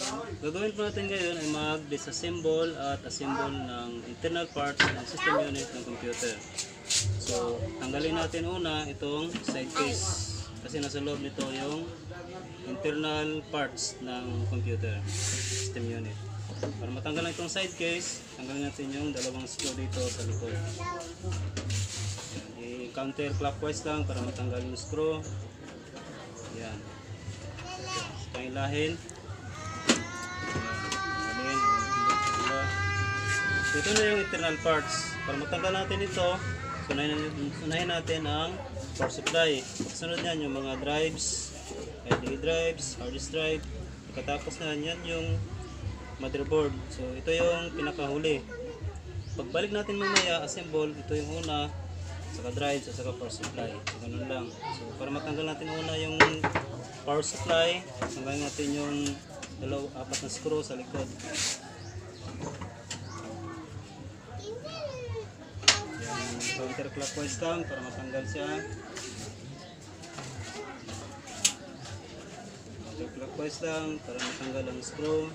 Gagawin po natin ngayon ay mag-disassemble at assemble ng internal parts ng system unit ng computer. So, tanggalin natin una itong side case kasi nasa loob nito yung internal parts ng computer system unit. Para matanggal itong side case, tanggalin natin yung dalawang screw dito sa likod. I-counterclockwise lang para matanggal yung screw. Yan. Ito yung ilahin. Ito na yung internal parts. Para matanggal natin ito, sunahin natin ang power supply. Kasunod yan yung mga drives, LED drives, hard disk drive. Pagkatapos na yan yung motherboard. So ito yung pinakahuli. Pagbalik natin mamaya, assemble, ito yung una, saka drives, saka power supply. So ganun lang. So para matanggal natin una yung power supply, tanggalin natin yung apat na screw sa likod. Counterclockwise lang para matanggal siya. Counterclockwise lang para matanggal ang screw.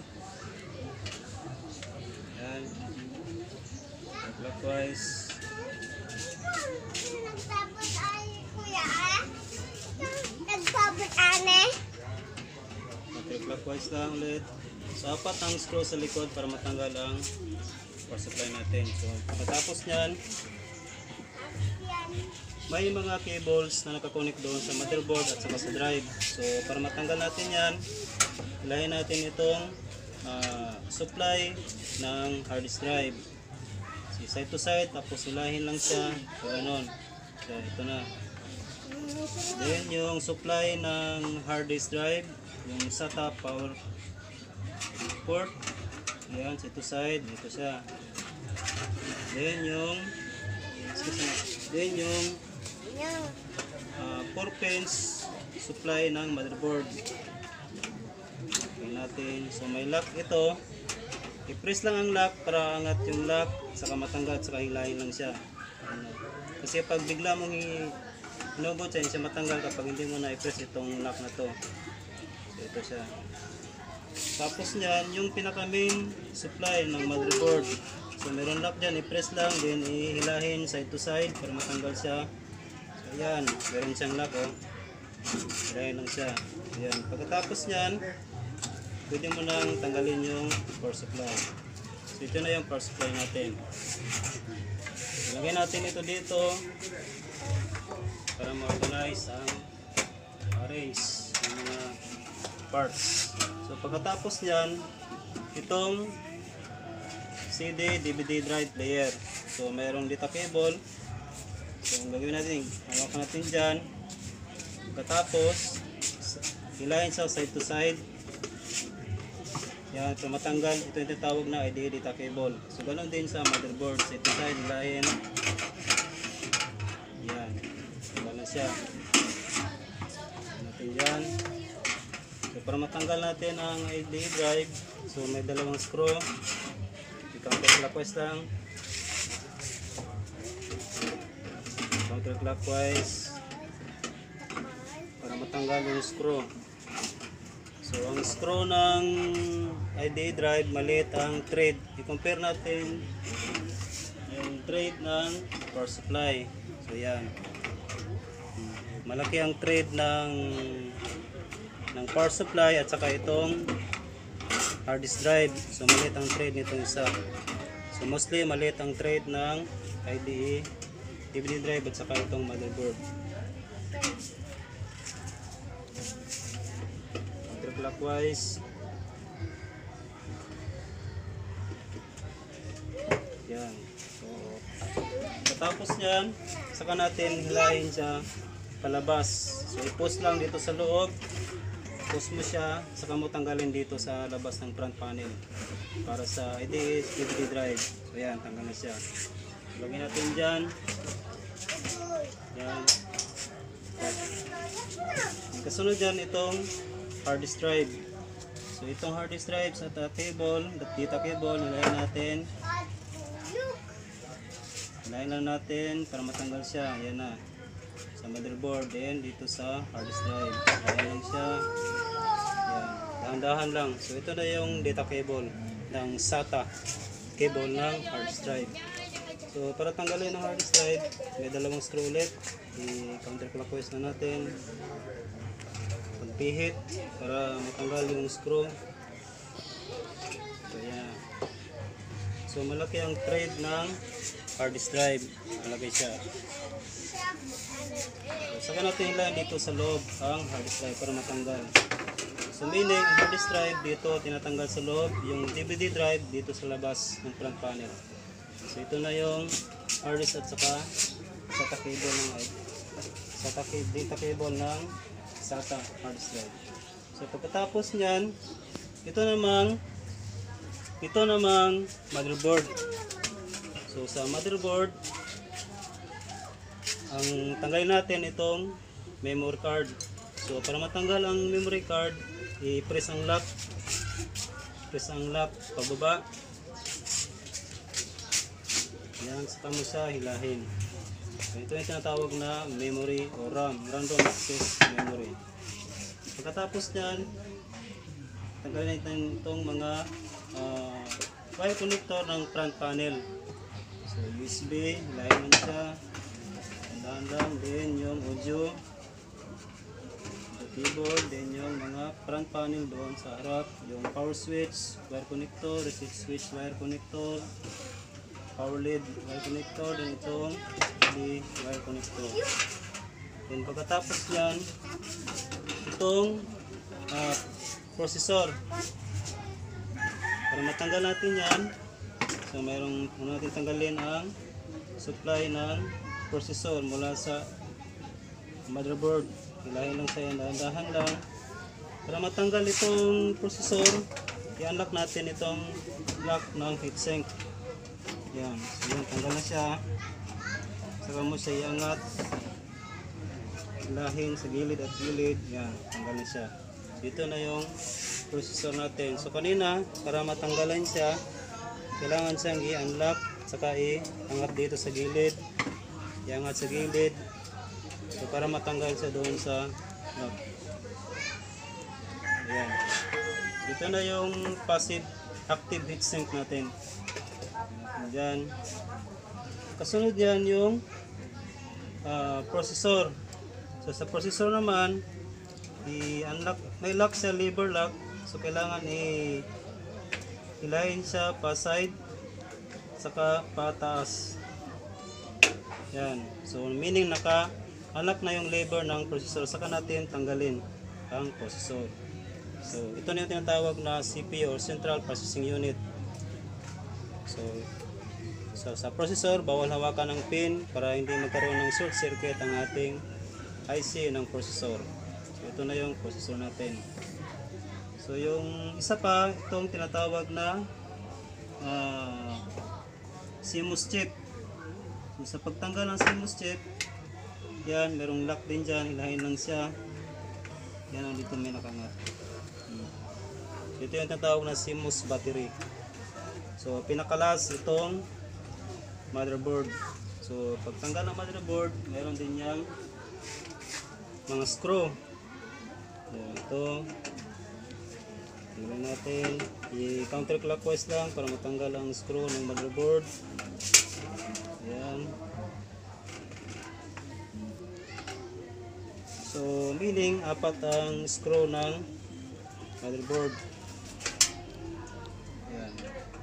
Yan. Counterclockwise. Counterclockwise lang ulit. So apat ang screw sa likod para matanggal ang power supply natin. So pagkatapos nyan, may mga cables na nakakonek doon sa motherboard at saka sa drive. So para matanggal natin yan, hilahin natin itong supply ng hard disk drive. So, side to side, tapos hilahin lang siya. So ganon. So ito na. Then yung supply ng hard disk drive, yung SATA power port. Yan, side to side, dito siya. Then yung 4 pins supply ng motherboard. Tingnan natin. So may lock ito. I-press lang ang lock para angat yung lock, saka matanggal, saka hilahin lang siya. Kasi pag bigla mong inubot siya, hindi siya matanggal kapag hindi mo na i-press itong lock na to. So ito siya. Tapos niyan, yung pinaka main supply ng motherboard. So meron lock dyan, i-press lang, then ihilahin side to side para matanggal siya. So ayan, meron siyang lock, oh. Hilahin lang siya. Ayan. Pagkatapos nyan, pwede mo nang tanggalin yung power supply. So ito na yung power supply natin. Ilagay natin ito dito para ma-organize ang arrange ng mga parts. So pagkatapos nyan, itong CD, DVD drive player. So mayroong data cable. So ang gagawin natin, hawakan natin dyan. Pagkatapos, hilahin sa side to side. Yan, para matanggal, ito yung tinatawag na IDE data cable. So ganoon din sa motherboard, side to side, hilahin. Yan, tanggal na siya. Natin dyan. So para matanggal natin ang IDE drive, so may dalawang screw. Counterclockwise lang. Counterclockwise para matanggal yung screw. So ang screw ng IDE drive, maliit ang thread. I-compare natin yung thread ng power supply. So yan. Malaki ang thread ng power supply at saka itong hard disk drive. So maliit ang thread nito isa. So mostly maliit ang thread ng IDE DVD drive at saka itong motherboard. Counterclockwise. Yan. So tapos yan, saka natin hilahin siya palabas. So i-push lang dito sa loob. Push mo siya, saka mo tanggalin dito sa labas ng front panel para sa IDE DVD drive. So yan, tanggal na siya. Lagyan natin dyan. Yan. Kasunod dyan itong hard disk drive. So itong hard disk drive sa table, data cable, nilayan natin. Nilayan lang natin para matanggal siya. Yan na. Sa motherboard, then dito sa hard disk drive. Nilayan lang siya. Yan. dahan-dahan lang. So ito na yung data cable ng SATA cable ng hard drive. So para tanggalin ang hard drive, may dalawang screw ulit. I-counterclockwise na natin. Pagpihit para matanggal yung screw. So yan. So malaki ang thread ng hard drive. Malaki siya. So saka natin ilan dito sa loob ang hard drive para matanggal. So meaning, ang hard drive dito tinatanggal sa loob, yung DVD drive dito sa labas ng front panel. So ito na yung hard disk at saka SATA cable ng data cable ng SATA hard drive. So pagkatapos niyan, ito namang motherboard. So sa motherboard, ang tanggalin natin itong memory card. So para matanggal ang memory card, i-press ang lock. Press ang lock pababa. Yan, saka mo siya hilahin. So, ito yung tinatawag na memory o RAM, random access memory. Pagkatapos niyan, tanggalin natin itong mga wire connector ng front panel. So USB, hilahin mo siya. Tandaan, din yung audio, keyboard, din yung mga front panel doon sa harap, yung power switch, wire connector, reset switch, wire connector, power lead, wire connector, din itong LED wire connector. Then pagkatapos yan, itong processor. Para matanggal natin yan, so mayroong muna natin tanggalin ang supply ng processor mula sa motherboard. Hilahin lang siya, dahan-dahan lang. Para matanggal itong processor, i-unlock natin itong lock ng heatsink. Yan. So yan, tanggal na siya. Saka mo siya iangat. Hilahin sa gilid at gilid. Yan, tanggal na siya. So ito na yung processor natin. So kanina, para matanggalan siya, kailangan siyang i-unlock. Saka i-angat dito sa gilid. I-angat sa gilid. So para matanggal siya doon sa lock. Ayan. Ito na yung passive active heatsink natin. Diyan. Kasunod yan yung processor. So sa processor naman, i-unlock, may lock siya, lever lock. So kailangan hilahin siya pa side saka pataas. Yan. So meaning naka-unlock na yung lever ng processor, saka natin tanggalin ang processor. So ito na yung tinatawag na CPU or Central Processing Unit. So sa processor, bawal hawakan ng pin para hindi magkaroon ng short circuit ang ating IC ng processor. So ito na yung processor natin. So yung isa pa, itong tinatawag na CMOS chip. So, sa pagtanggal ng CMOS chip, yan, merong lock din dyan, hilahin lang siya. Yan, dito may nakangat. Ito yung tinatawag na CMOS battery. So pinakalas itong motherboard. So pagtanggal ng motherboard, meron din yang mga screw. So, ito tingnan natin, i-counterclockwise lang para matanggal ang screw ng motherboard. Ayan. So meaning apat ang screw ng motherboard. Ayan.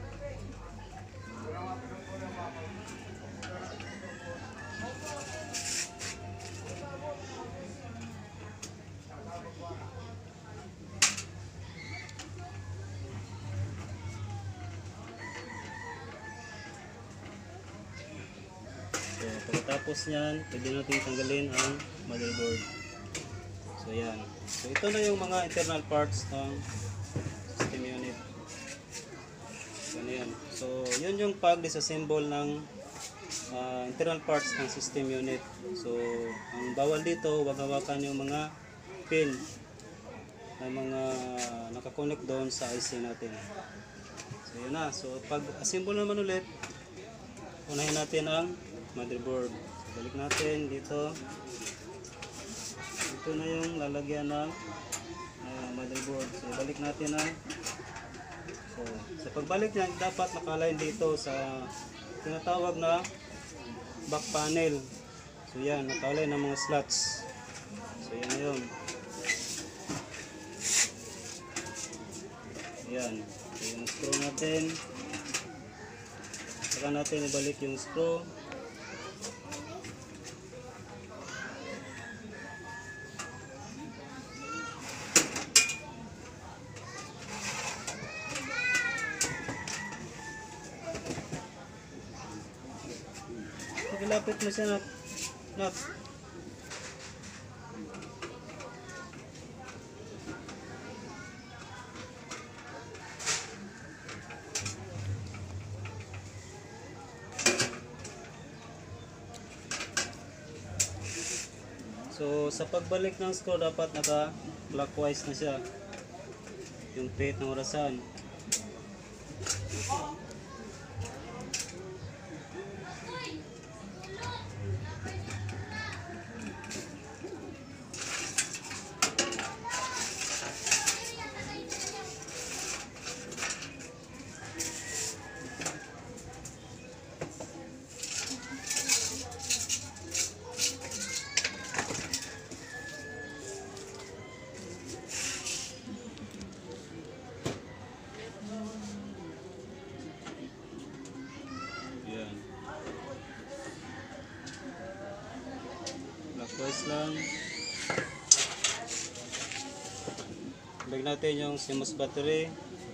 So pagkatapos niyan, pwede natin tanggalin ang motherboard. So yan. So ito na yung mga internal parts ng system unit. So yan. So yun yung pag-disassemble ng internal parts ng system unit. So ang bawal dito, wag hawakan yung mga pin na mga nakakonect doon sa IC natin. So yun na. So pag-assemble naman ulit, unahin natin ang motherboard. So, balik natin dito. Ito na yung lalagyan ng motherboard. So balik natin ang so sa pagbalik niyan dapat naka-align dito sa tinatawag na back panel. So yan, naka-align ng mga slots. So yan na yun. Yan. So yung screw natin. Saka natin ibalik yung screw. Ilapit mo siya nut. So sa pagbalik ng screw dapat naka clockwise na siya yung plate ng orasan. Clockwise lang. Balik natin yung CMOS battery.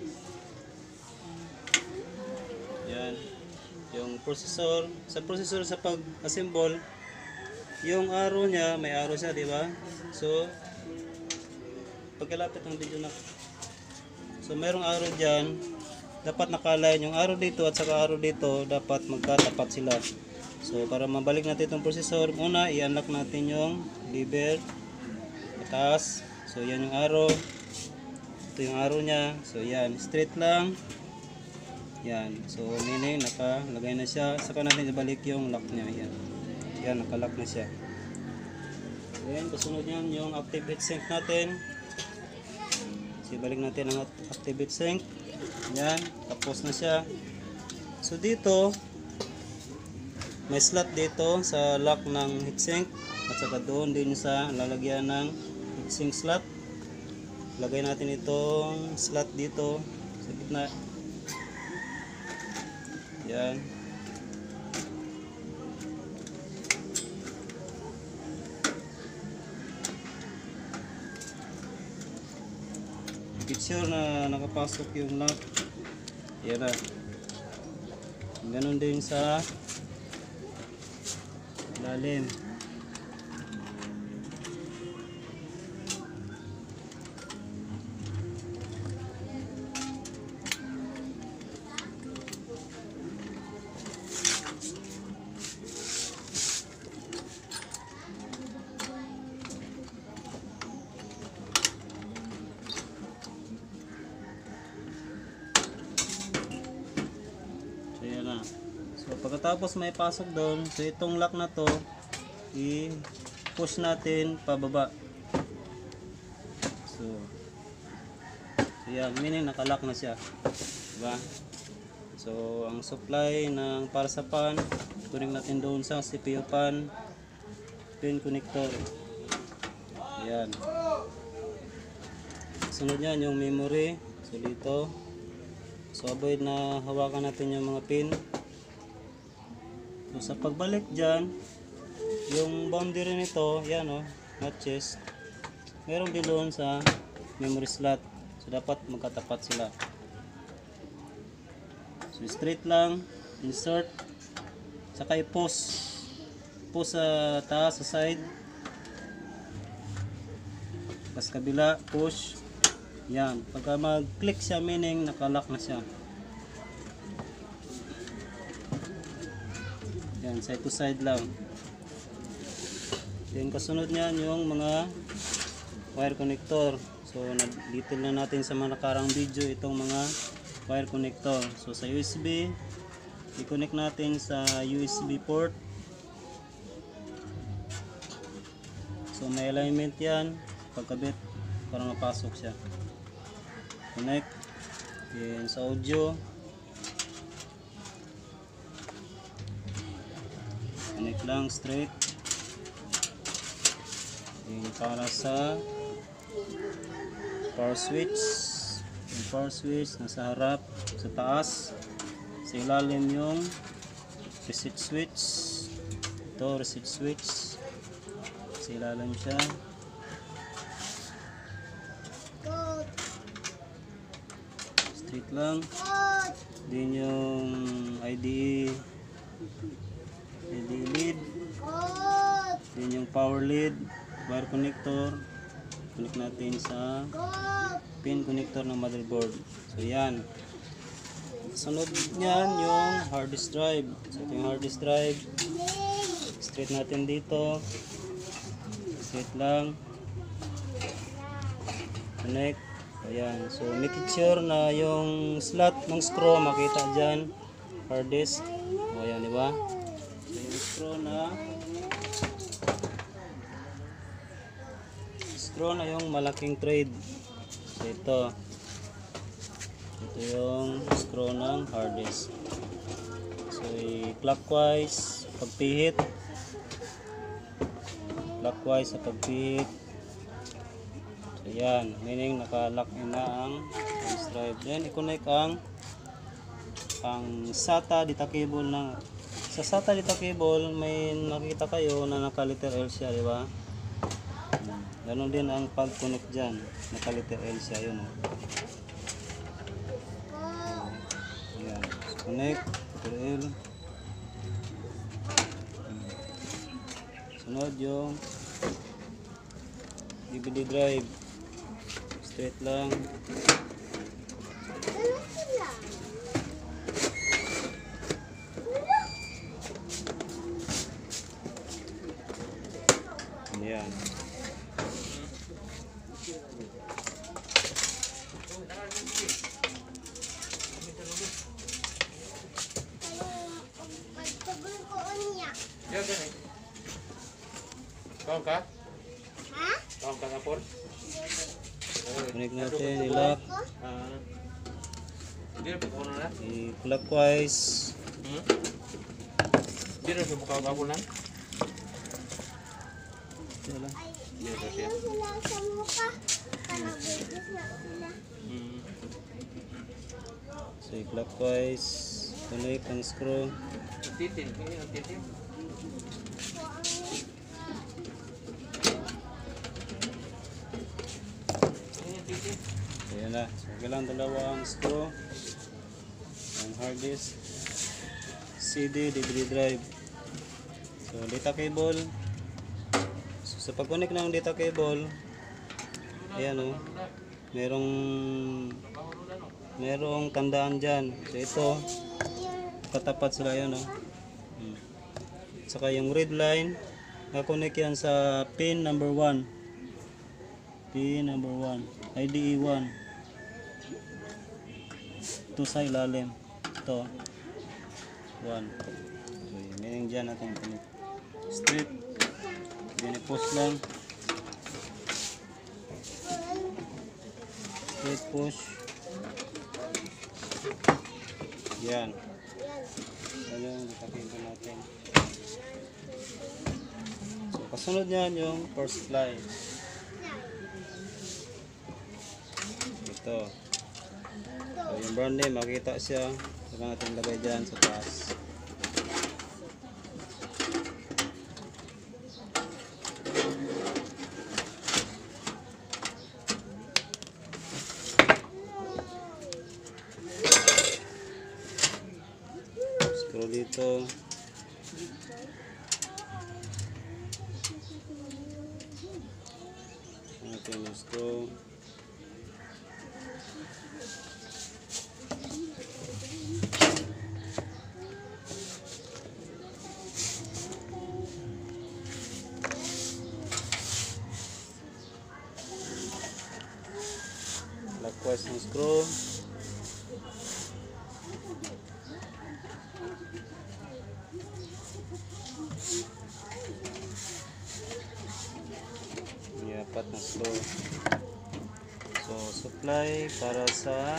Yan. Yung processor. Sa processor sa pag-assemble, yung arrow niya, may arrow siya, di ba? So, pagkalapit ng video na. So, mayroong arrow dyan. Dapat naka-align yung arrow dito at saka arrow dito. Dapat magkatapat sila. So para mabalik natin itong processor, una i-unlock natin yung lever pataas. So yan yung arrow. Ito yung arrow nya. So yan, straight lang. Yan. So meaning nakalagay na siya. Saka natin ibalik yung lock nya. Yan. Yan, nakalock na siya. Then kasunod yan yung active heatsink natin. So ibalik natin ang active heatsink. Yan, tapos na siya. So dito may slot dito sa lock ng heatsink at saka doon din sa lalagyan ng heatsink slot. Lagay natin itong slot dito sa gitna. Yan. Make sure na nakapasok yung lock. Yan na. Ganun din sa lalim. So yan na. So pagkatapos may pasok doon, so itong lock na to i-push natin pababa. So yan, meaning nakalock na siya. Diba? So ang supply ng para sa pan, tuning natin doon sa CPU pan pin connector. Yan. Sunod yan yung memory. So dito. So avoid na hawakan natin yung mga pin. So sa pagbalik dyan, yung boundary nito, yan o, matches. Meron din doon sa memory slot. So dapat magkatapat sila. So straight lang, insert, saka i-post. Post sa taas, sa side. Tapos kabila, push. Yan, pagka mag-click siya, meaning nakalock na siya. Yan, side to side lang. Then kasunod niyan yung mga wire connector. So na-detail na natin sa mga nakarang video itong mga wire connector. So sa USB, i-connect natin sa USB port. So may alignment yan, pagkabit para mapasok siya. connect. Then sa audio, connect lang straight. Then para sa power switch, yung power switch nasa harap, sa taas, sa ilalim yung reset switch. Ito reset switch, sa ilalim siya. Straight lang. Din yung IDE lead, din yung power lead, wire connector, connect natin sa pin connector ng motherboard. So yan. Sunod niyan yung hard disk drive. So ito yung hard disk drive. Straight natin dito. Straight lang. Connect. Ayan. So make sure na yung slot ng screw makita dyan. Hard disk. O ayan, diba? So yung screw na yung malaking thread. So ito yung screw ng hard disk. So clockwise pagpihit, clockwise sa pagpihit. So yan, meaning naka-lock na ang drive. Then i-connect ang SATA data cable na. Sa SATA data cable may nakita kayo na naka-letter L siya, di ba? Ganon din ang pag-connect diyan, naka-letter L siya, yun. Ayan, so, connect letter L. Sunod yung DVD drive. Straight lang. Ayan. Kawan ka? Ha? Kawan ka kapon? Connect natin, i-lock. Hindi na po na? I-clockwise. Hindi na po kapon lang? Wala. Hindi na siya. So i-clockwise. Connect ang screw. Titin. Hindi na titin. Ayan na. So kailangan dalawang screw. Ang hard disk. CD, DVD drive. So data cable. So, sa pag-connect ng data cable, ayan o. Merong tandaan dyan. So ito, katapat sila yan o. Saka yung red line, nakakonect yan sa pin number 1. Pin number 1. IDE 1. Ito sa ilalim. Ito. 1. So yun, meaning dyan natin connect. Straight. Then i-push lang. Straight push. Yan. Yan yung itakin natin. So kasunod niyan yung power supply. Ito. So yung brand name makita siya. Saka natin lagay dyan sa taas. Screw dito. Natin yung screw. Clockwise ng screw. Apat na screw. So supply para sa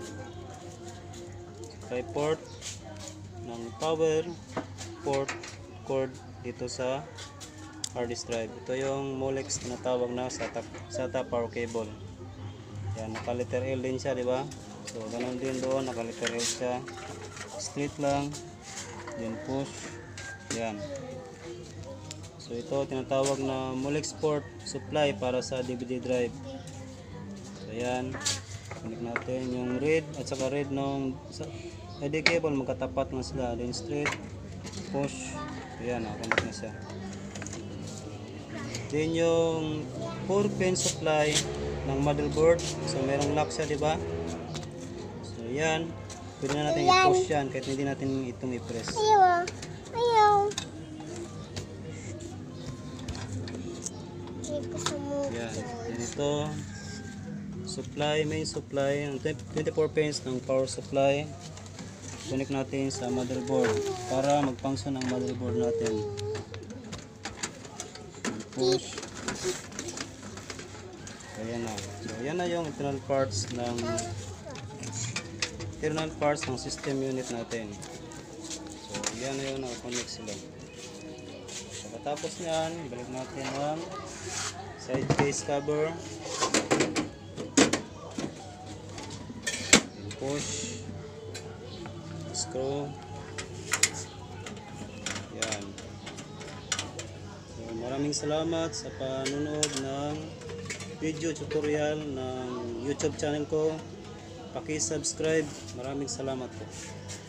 supply port ng power port cord dito sa hard disk drive. Ito yung Molex tinatawag na SATA power cable. Yan, naka letter L din siya, di ba? So ganun din doon, naka letter L siya. Straight lang, then push. Yan. So ito tinatawag na Molex port supply para sa DVD drive. So yan, connect natin yung red at saka red ng ID cable, magkatapat na sila. Then straight, push. Yan, connect na siya. Then yung 4-pin supply ng motherboard. So merong lock siya, di ba? So yan, pwede na natin i-push yan kahit hindi natin itong i-press. Ayaw. Ayaw. Yan. Then ito, supply, main supply, 24 pins ng power supply. Connect natin sa motherboard para mag-function ang motherboard natin. Push. Ayan na. So yan na yung internal parts ng system unit natin. So yan na yung nakakonect sila. Pagkatapos nyan, balik natin ang side case cover. Push. Screw. Yan. So, maraming salamat sa panonood ng video tutorial ng YouTube channel ko. Paki-subscribe. Maraming salamat po.